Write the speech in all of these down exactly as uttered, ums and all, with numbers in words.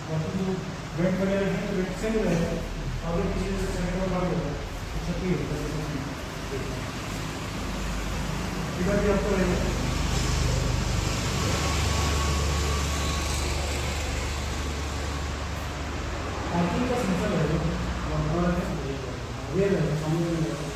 बाकी जो वेट वगैरह है तो वेट से नहीं रहेगा, और किसी से सेकंड में बात होगा तो छत्ती होता है। इधर भी आपको रहेगा पार्किंग का सेंसर रहेगा, और ये रहेगा सामने में रहेगा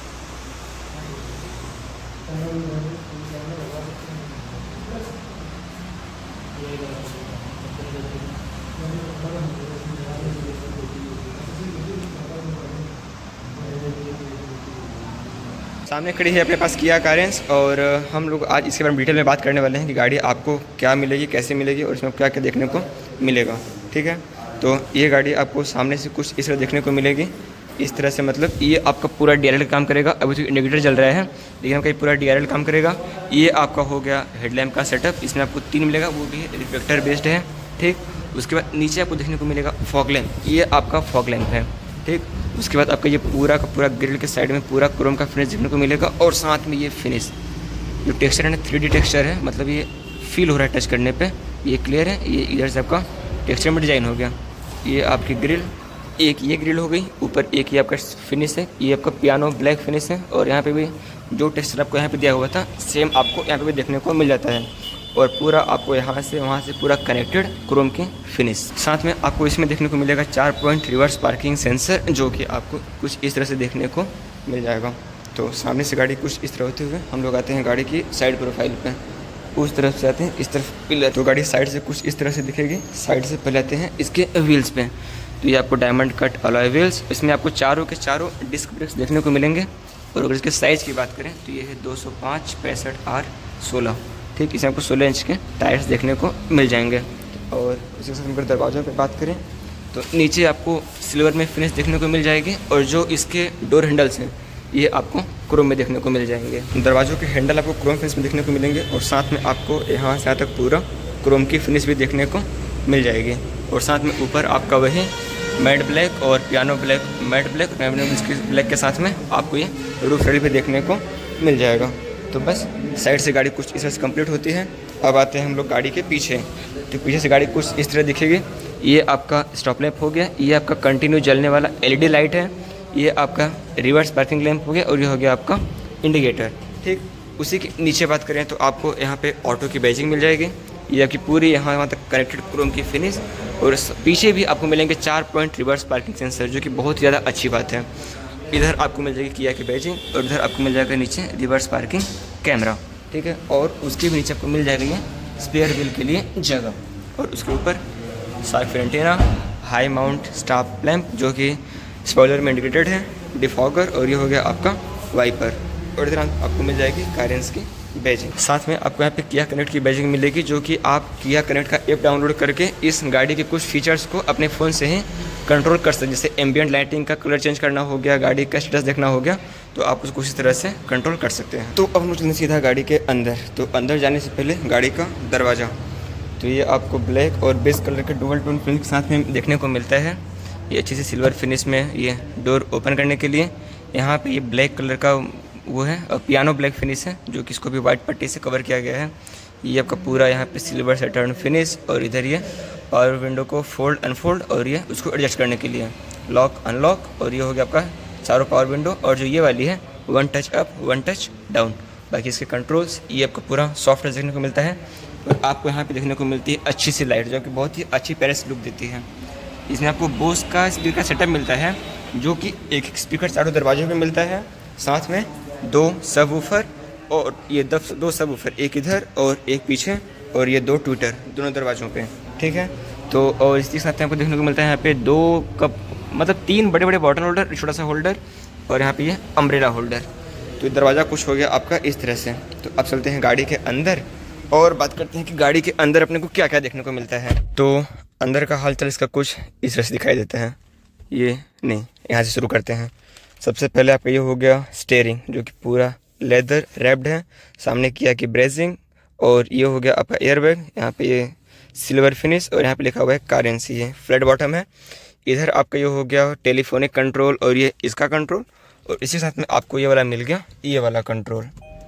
सामने खड़ी है अपने पास किया कारेंस, और हम लोग आज इसके बारे में डिटेल में बात करने वाले हैं कि गाड़ी आपको क्या मिलेगी, कैसे मिलेगी और इसमें क्या क्या देखने को मिलेगा। ठीक है, तो ये गाड़ी आपको सामने से कुछ इस तरह देखने को मिलेगी, इस तरह से। मतलब ये आपका पूरा डी आर एल काम करेगा। अभी तो इंडिकेटर जल रहा है, लेकिन आपका ये पूरा डी आर एल काम करेगा। ये आपका हो गया हेडलैम्प का सेटअप, इसमें आपको तीन मिलेगा, वो भी रिफ्लेक्टर बेस्ड है। ठीक, उसके बाद नीचे आपको देखने को मिलेगा फॉग लैम्प, ये आपका फॉग लैम्प है। ठीक, उसके बाद आपका ये पूरा का पूरा ग्रिल के साइड में पूरा क्रोम का फिनिश देखने को मिलेगा, और साथ में ये फिनिश जो टेक्सचर है ना थ्री डी टेक्सचर है, मतलब ये फील हो रहा है टच करने पे, ये क्लियर है। ये इधर से आपका टेक्सचर में डिज़ाइन हो गया। ये आपकी ग्रिल, एक ये ग्रिल हो गई, ऊपर एक ये आपका फिनिश है, ये आपका पियानो ब्लैक फिनिश है, और यहाँ पे भी जो टेक्सचर आपको यहाँ पे दिया हुआ था सेम आपको यहाँ पे भी देखने को मिल जाता है। और पूरा आपको यहाँ से वहाँ से पूरा कनेक्टेड क्रोम की फिनिश। साथ में आपको इसमें देखने को मिलेगा चार पॉइंट रिवर्स पार्किंग सेंसर, जो कि आपको कुछ इस तरह से देखने को मिल जाएगा। तो सामने से गाड़ी कुछ इस तरह होते हुए हम लोग आते हैं गाड़ी की साइड प्रोफाइल पे, उस तरफ से आते हैं इस तरफ पिलर। तो गाड़ी साइड से कुछ इस तरह से दिखेगी। साइड से पहले आते हैं इसके व्हील्स पे, तो ये आपको डायमंड कट अलॉय व्हील्स, इसमें आपको चारों के चारों डिस्क ब्रेक्स देखने को मिलेंगे। और अगर इसके साइज़ की बात करें तो ये है दो सौ पाँच पैंसठ आर सोलह। ठीक, इसमें आपको सोलह इंच के टायर्स देखने को मिल जाएंगे। और उसके साथ अगर दरवाज़ों पे बात करें तो नीचे आपको सिल्वर में फिनिश देखने को मिल जाएगी, और जो इसके डोर हैंडल्स हैं ये आपको क्रोम में देखने को मिल जाएंगे। दरवाज़ों के हैंडल आपको क्रोम फिनिश में देखने को मिलेंगे, और साथ में आपको यहाँ से यहाँ तक पूरा क्रोम की फिनिश भी देखने को मिल जाएगी। और साथ में ऊपर आपका वही मैट ब्लैक और piano black, matte black black के साथ में आपको ये रूफ रेल भी देखने को मिल जाएगा। तो बस साइड से गाड़ी कुछ इस तरह से कंप्लीट होती है। अब आते हैं हम लोग गाड़ी के पीछे, तो पीछे से गाड़ी कुछ इस तरह दिखेगी। ये आपका स्टॉप लैंप हो गया, ये आपका कंटिन्यू जलने वाला एल ई डी लाइट है, ये आपका रिवर्स पार्किंग लैंप हो गया, और ये हो गया आपका इंडिकेटर। ठीक, उसी के नीचे बात करें तो आपको यहाँ पे ऑटो की बैजिंग मिल जाएगी, ये आपकी पूरी यहाँ वहाँ तक कनेक्टेड क्रोम की फिनिश। और पीछे भी आपको मिलेंगे चार पॉइंट रिवर्स पार्किंग सेंसर, जो कि बहुत ही ज़्यादा अच्छी बात है। इधर आपको मिल जाएगी किया की बैजिंग, और इधर आपको मिल जाएगा नीचे रिवर्स पार्किंग कैमरा। ठीक है, और उसके भी नीचे आपको मिल जाएगा ये स्पेयर व्हील के लिए जगह, और उसके ऊपर side antenna, high mount stop lamp जो कि स्पॉइलर में इंडिकेटेड है, डिफॉगर, और ये हो गया आपका वाइपर। और इधर आपको मिल जाएगी कारेंस की बैजिंग। साथ में आपको यहाँ पे किया कनेक्ट की बैजिंग मिलेगी, जो कि आप किया कनेक्ट का ऐप डाउनलोड करके इस गाड़ी के कुछ फीचर्स को अपने फ़ोन से ही कंट्रोल कर सकते हैं। जैसे एम्बियंट लाइटिंग का कलर चेंज करना हो गया, गाड़ी का स्टेटस देखना हो गया, तो आप उसको उसी तरह से कंट्रोल कर सकते हैं। तो अब हम चलते सीधा गाड़ी के अंदर। तो अंदर जाने से पहले गाड़ी का दरवाज़ा, तो ये आपको ब्लैक और बेस कलर के डुअल टोन फिनिश के साथ में देखने को मिलता है। ये अच्छी सी सिल्वर फिनिश में ये डोर ओपन करने के लिए यहाँ पे ये ब्लैक कलर का वो है, और पियानो ब्लैक फिनिश है, जो कि इसको भी वाइट पट्टी से कवर किया गया है। ये आपका पूरा यहाँ पे सिल्वर सैटर्न फिनिश, और इधर ये पावर विंडो को फोल्ड अनफोल्ड और ये उसको एडजस्ट करने के लिए लॉक अनलॉक, और ये हो गया आपका चारों पावर विंडो। और जो ये वाली है one touch up one touch down, बाकी इसके कंट्रोल्स ये आपको पूरा सॉफ्ट देखने को मिलता है। और आपको यहाँ पे देखने को मिलती है अच्छी सी लाइट, जो कि बहुत ही अच्छी पैलेस लुक देती है। इसमें आपको बोस का स्पीकर सेटअप मिलता है, जो कि एक एक स्पीकर चारों दरवाजों पे मिलता है, साथ में दो सब वूफर, और ये दस दो सब वूफर, एक इधर और एक पीछे, और ये दो ट्विटर दोनों दरवाज़ों पे। ठीक है, तो और इसके साथ आपको देखने को मिलता है यहाँ पे दो कप, मतलब तीन बड़े बड़े बॉटल होल्डर, छोटा सा होल्डर, और यहाँ पे ये अम्ब्रेला होल्डर। तो दरवाज़ा कुछ हो गया आपका इस तरह से। तो अब चलते हैं गाड़ी के अंदर और बात करते हैं कि गाड़ी के अंदर अपने को क्या क्या देखने को मिलता है। तो अंदर का हालचाल इसका कुछ इस तरह से दिखाई देता है। ये नहीं, यहाँ से शुरू करते हैं। सबसे पहले आपका ये हो गया स्टीयरिंग, जो कि पूरा लेदर रैप्ड है, सामने किया की ब्रेजिंग, और ये हो गया आपका एयरबैग, यहाँ पे ये सिल्वर फिनिश, और यहाँ पे लिखा हुआ है कारेंसी, ये फ्लैट बॉटम है। इधर आपका ये हो गया टेलीफोनिक कंट्रोल, और ये इसका कंट्रोल, और इसी साथ में आपको ये वाला मिल गया, ये वाला कंट्रोल।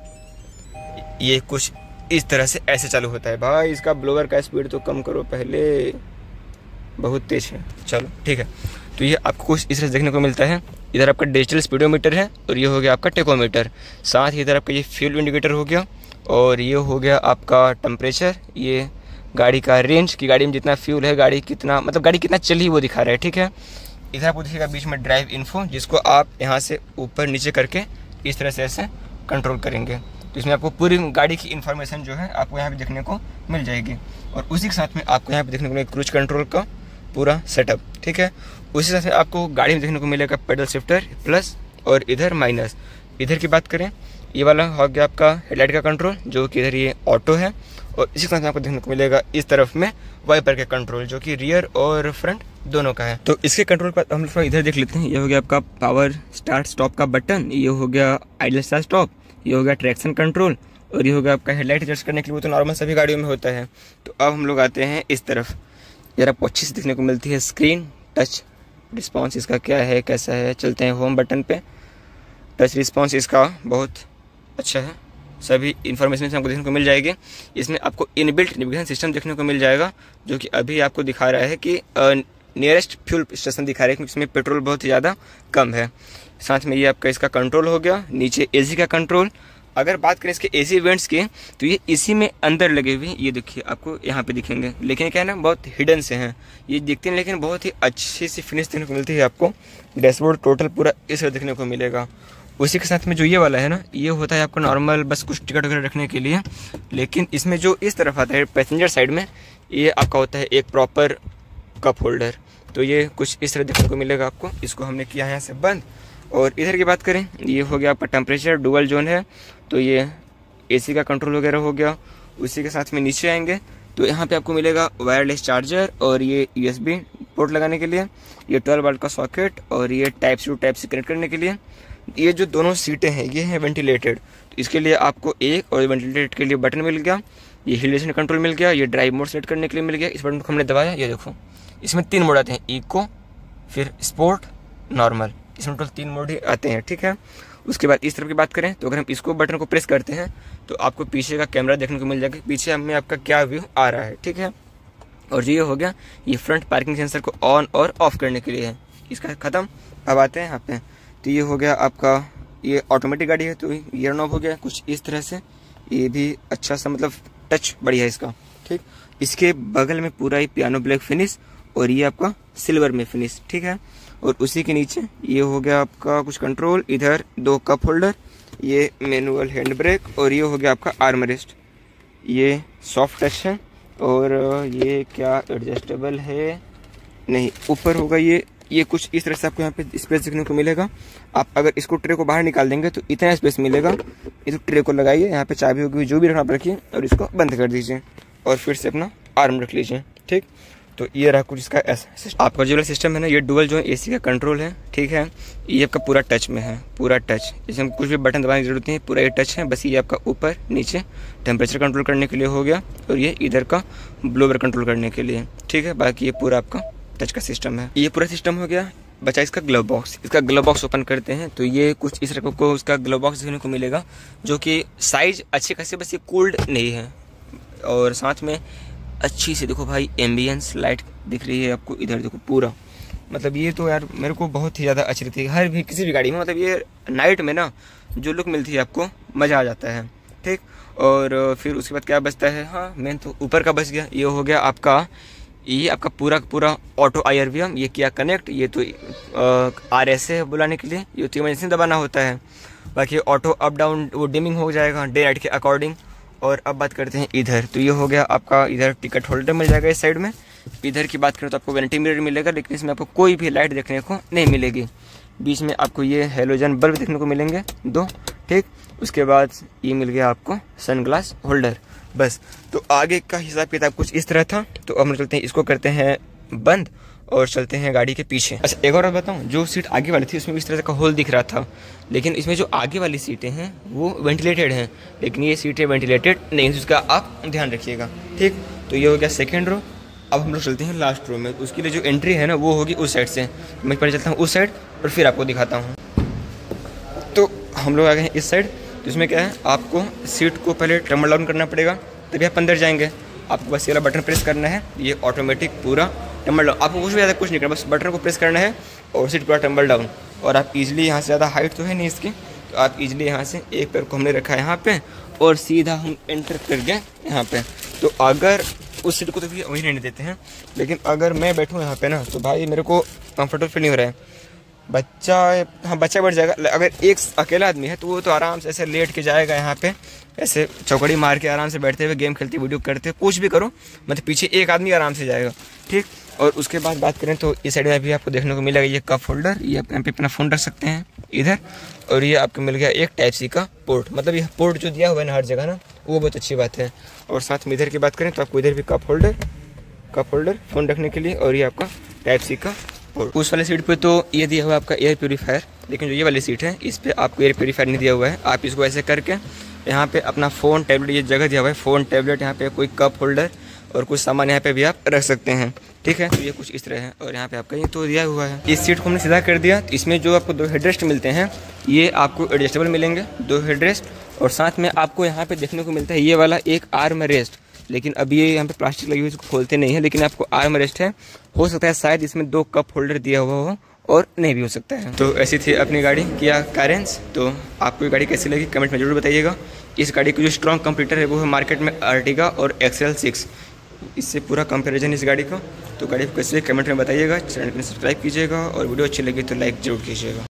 ये कुछ इस तरह से ऐसे चालू होता है। भाई इसका ब्लोअर का स्पीड तो कम करो पहले, बहुत तेज है। चलो ठीक है, तो ये आपको कुछ इस तरह से देखने को मिलता है। इधर आपका डिजिटल स्पीडोमीटर है और ये हो गया आपका टेकोमीटर। साथ ही इधर आपका ये फ्यूल इंडिकेटर हो गया और ये हो गया आपका टेम्परेचर। ये गाड़ी का रेंज की गाड़ी में जितना फ्यूल है, गाड़ी कितना मतलब गाड़ी कितना चली वो दिखा रहा है। ठीक है, इधर आपको दिखेगा बीच में ड्राइव इन्फो, जिसको आप यहाँ से ऊपर नीचे करके इस तरह से ऐसे कंट्रोल करेंगे। तो इसमें आपको पूरी गाड़ी की इन्फॉर्मेशन जो है आपको यहाँ पे देखने को मिल जाएगी। और उसी के साथ में आपको यहाँ पे देखने को मिलेगा क्रूज कंट्रोल का पूरा सेटअप। ठीक है, उसी के साथ में आपको गाड़ी में देखने को मिलेगा पेडल शिफ्टर प्लस और इधर माइनस। इधर की बात करें, ये वाला हो गया आपका हेडलाइट का कंट्रोल, जो कि इधर ये ऑटो है। और इसी के साथ में आपको देखने को मिलेगा इस तरफ में वाइपर के कंट्रोल, जो कि रियर और फ्रंट दोनों का है। तो इसके कंट्रोल पर हम लोग इधर देख लेते हैं। ये हो गया आपका पावर स्टार्ट स्टॉप का बटन, ये हो गया आइडल स्टार्ट स्टॉप, ये हो गया ट्रैक्शन कंट्रोल और ये हो गया आपका हेडलाइट एडजस्ट करने के लिए। वो तो नॉर्मल सभी गाड़ियों में होता है। तो अब हम लोग आते हैं इस तरफ। यार आपको अच्छी से देखने को मिलती है स्क्रीन टच रिस्पॉन्स इसका क्या है कैसा है। चलते हैं होम बटन पे। टच रिस्पॉन्स इसका बहुत अच्छा है, सभी इन्फॉर्मेशन आपको देखने को मिल जाएगी। इसमें आपको इनबिल्ट नेविगेशन सिस्टम देखने को मिल जाएगा, जो कि अभी आपको दिखा रहा है कि नियरेस्ट फ्यूल स्टेशन दिखा रहा है, क्योंकि इसमें पेट्रोल बहुत ही ज़्यादा कम है। साथ में ये आपका इसका कंट्रोल हो गया। नीचे एसी का कंट्रोल। अगर बात करें इसके एसी इवेंट्स की, तो ये इसी में अंदर लगे हुए, ये देखिए आपको यहाँ पे दिखेंगे, लेकिन क्या है ना बहुत हिडन से हैं ये दिखते हैं, लेकिन बहुत ही अच्छी सी फिनिश देखने को मिलती है आपको। डैशबोर्ड टोटल पूरा इस तरह देखने को मिलेगा। उसी के साथ में जो ये वाला है ना, ये होता है आपको नॉर्मल बस कुछ टिकट वगैरह रखने के लिए, लेकिन इसमें जो इस तरफ आता है पैसेंजर साइड में, ये आपका होता है एक प्रॉपर कप होल्डर। तो ये कुछ इस तरह देखने को मिलेगा आपको। इसको हमने किया है यहाँ से बंद। और इधर की बात करें, ये हो गया आपका टेम्परेचर डुअल जोन है, तो ये एसी का कंट्रोल वगैरह हो गया। उसी के साथ में नीचे आएंगे तो यहाँ पे आपको मिलेगा वायरलेस चार्जर और ये यूएसबी पोर्ट लगाने के लिए, ये ट्वेल्व वोल्ट का सॉकेट और ये टाइप सी टू टाइप से कनेक्ट करने के लिए। ये जो दोनों सीटें हैं ये हैं वेंटिलेटेड, तो इसके लिए आपको एक और वेंटिलेटेड के लिए बटन मिल गया। ये हिल स्टेशन कंट्रोल मिल गया, ये ड्राइव मोड सेलेक्ट करने के लिए मिल गया। इस बटन को हमने दबाया, ये देखो इसमें तीन मोड आते हैं, इको, फिर स्पोर्ट, नॉर्मल, इसमें टोटल तीन मोड ही आते हैं। ठीक है, उसके बाद इस तरफ की बात करें तो अगर हम इसको बटन को प्रेस करते हैं तो आपको पीछे का कैमरा देखने को मिल जाएगा, पीछे हमें आपका क्या व्यू आ रहा है। ठीक है, और ये हो गया ये फ्रंट पार्किंग सेंसर को ऑन और ऑफ करने के लिए है। इसका ख़त्म। अब आते हैं यहाँ पे, तो ये हो गया आपका ये ऑटोमेटिक गाड़ी है, तो ये रन ऑफ हो गया कुछ इस तरह से। ये भी अच्छा सा मतलब टच बढ़िया है इसका। ठीक, इसके बगल में पूरा ही पियानो ब्लैक फिनिश और ये आपका सिल्वर में फिनिश। ठीक है, और उसी के नीचे ये हो गया आपका कुछ कंट्रोल, इधर दो कप होल्डर, ये मैनुअल हैंड ब्रेक और ये हो गया आपका आर्म रेस्ट। ये सॉफ्ट टच है और ये क्या एडजस्टेबल है नहीं, ऊपर होगा ये ये कुछ इस तरह से आपको यहाँ पे स्पेस देखने को मिलेगा। आप अगर इसको ट्रे को बाहर निकाल देंगे तो इतना स्पेस मिलेगा। ये तो ट्रे को लगाइए, यहाँ पे चाबी होगी जो भी रखना आप रखिए और इसको बंद कर दीजिए और फिर से अपना आर्म रख लीजिए। ठीक, तो ये रहा कुछ इसका ऐसा। आपका जो सिस्टम है ना, ये डुअल जो एसी का कंट्रोल है। ठीक है, ये आपका पूरा टच में है, पूरा टच, इसमें कुछ भी बटन दबाने की जरूरत नहीं है, पूरा ये टच है। बस ये आपका ऊपर नीचे टेम्परेचर कंट्रोल करने के लिए हो गया और ये इधर का ब्लोवर कंट्रोल करने के लिए। ठीक है, बाकी ये पूरा आपका टच का सिस्टम है। ये पूरा सिस्टम हो गया। बचा इसका ग्लव बॉक्स। इसका ग्लव बॉक्स ओपन करते हैं तो ये कुछ इस तरह को उसका ग्लव बॉक्स देखने को मिलेगा, जो कि साइज अच्छी खासी, बस ये कूल्ड नहीं है। और साथ में अच्छी से देखो भाई एम्बियंस लाइट दिख रही है आपको, इधर देखो पूरा, मतलब ये तो यार मेरे को बहुत ही ज़्यादा अच्छी लगती है हर भी किसी भी गाड़ी में। मतलब ये नाइट में ना जो लुक मिलती है आपको, मज़ा आ जाता है। ठीक, और फिर उसके बाद क्या बचता है, हाँ मेन तो ऊपर का बच गया। ये हो गया आपका ये आपका पूरा पूरा auto I R V M, ये किया कनेक्ट, ये तो आर एस है बुलाने के लिए, ये तो इमरजेंसी दबाना होता है। बाकी ऑटो अप डाउन वो डिमिंग हो जाएगा डे नाइट के अकॉर्डिंग। और अब बात करते हैं इधर, तो ये हो गया आपका इधर टिकट होल्डर मिल जाएगा इस साइड में। इधर की बात करें तो आपको वैनिटी मिरर मिलेगा, लेकिन इसमें आपको कोई भी लाइट देखने को नहीं मिलेगी। बीच में आपको ये हेलोजन बल्ब देखने को मिलेंगे दो। ठीक, उसके बाद ये मिल गया आपको सनग्लास होल्डर। बस, तो आगे का हिसाब किताब कुछ इस तरह था। तो अब हम चलते हैं, इसको करते हैं बंद और चलते हैं गाड़ी के पीछे। अच्छा एक और बताऊं, जो सीट आगे वाली थी उसमें इस तरह का होल दिख रहा था, लेकिन इसमें जो आगे वाली सीटें हैं वो वेंटिलेटेड हैं, लेकिन ये सीटें वेंटिलेटेड नहीं, उसका आप ध्यान रखिएगा। ठीक, तो ये हो गया सेकेंड रो। अब हम लोग चलते हैं लास्ट रो में। उसके लिए जो एंट्री है ना वो होगी उस साइड से। मैं पहले चलता हूँ उस साइड और फिर आपको दिखाता हूँ। तो हम लोग आ गए हैं इस साइड। तो इसमें क्या है, आपको सीट को पहले ट्रम्बल डाउन करना पड़ेगा, तभी आप अंदर जाएंगे। आपको बस ये वाला बटन प्रेस करना है, ये ऑटोमेटिक पूरा टम्बल डाउन। आपको कुछ भी ज़्यादा कुछ नहीं करना, बस बटन को प्रेस करना है और सीट पूरा टम्बल डाउन। और आप इजीली यहाँ से, ज़्यादा हाइट तो है नहीं इसकी, तो आप इजीली यहाँ से एक पैर को हमने रखा है यहाँ पे और सीधा हम एंटर कर गए यहाँ पे। तो अगर उस सीट को तो वही रहने देते हैं, लेकिन अगर मैं बैठूँ यहाँ पे ना तो भाई मेरे को कंफर्टेबल फील नहीं हो रहा है। बच्चा, हाँ बच्चा बैठ जाएगा, अगर एक अकेला आदमी है तो वो तो आराम से ऐसे लेट के जाएगा यहाँ पे, ऐसे चौकड़ी मार के आराम से बैठते हुए गेम खेलते वीडियो करते कुछ भी करो, मतलब पीछे एक आदमी आराम से जाएगा, ठीक। और उसके बाद बात करें तो इस साइड में भी आपको देखने को मिलेगा ये कप होल्डर, ये आप यहाँ पे अपना फ़ोन रख सकते हैं इधर। और ये आपको मिल गया एक टाइप सी का पोर्ट, मतलब ये पोर्ट जो दिया हुआ है ना हर जगह ना, वो बहुत अच्छी बात है। और साथ में इधर की बात करें तो आपको इधर भी cup holder, cup holder phone रखने के लिए, और ये आपका टाइप सी का पोर्ट। उस वाले सीट पे तो ये दिया हुआ है आपका एयर प्योरीफायर, लेकिन जो ये वाली सीट है इस पर आपको एयर प्योरीफायर नहीं दिया हुआ है। आप इसको ऐसे करके यहाँ पे अपना फ़ोन टैबलेट, ये जगह दिया हुआ है फ़ोन टैबलेट, यहाँ पे कोई कप होल्डर और कुछ सामान यहाँ पे भी आप रख सकते हैं, ठीक है। तो ये कुछ इस तरह है और यहाँ पे आपका ये तो दिया हुआ है। इस सीट को हमने सीधा कर दिया, तो इसमें जो आपको दो हेडरेस्ट मिलते हैं ये आपको एडजस्टेबल मिलेंगे, दो हेडरेस्ट। और साथ में आपको यहाँ पे देखने को मिलता है ये वाला एक आर्म रेस्ट, लेकिन अभी ये यहाँ पे प्लास्टिक लगी हुई इसको खोलते नहीं है, लेकिन आपको आर्म रेस्ट है। हो सकता है शायद इसमें दो कप होल्डर दिया हुआ हो और नहीं भी हो सकता है। तो ऐसी थी अपनी गाड़ी किया कारेंस। तो आपको ये गाड़ी कैसी लगी कमेंट में जरूर बताइएगा। इस गाड़ी की जो स्ट्रॉन्ग कंप्यूटर है वो है मार्केट में अर्टिगा और एक्सेल सिक्स, इससे पूरा कंपैरिजन इस गाड़ी का। तो गाड़ी को कैसे कमेंट में बताइएगा, चैनल को सब्सक्राइब कीजिएगा और वीडियो अच्छी लगी तो लाइक जरूर कीजिएगा।